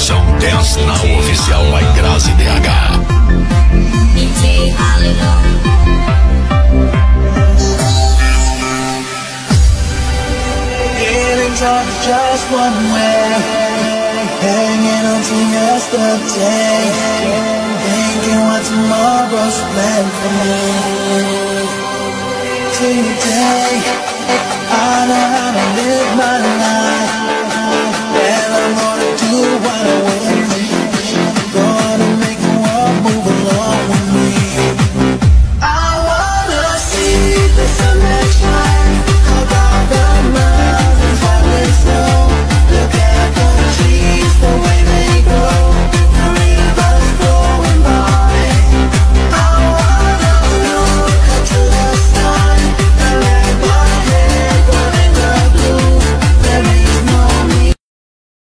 Conexão Dance na oficial by Grazi DH. Feelings are just one way, hanging on to yesterday, thinking what tomorrow's plan for me. Today, I know how to live my life.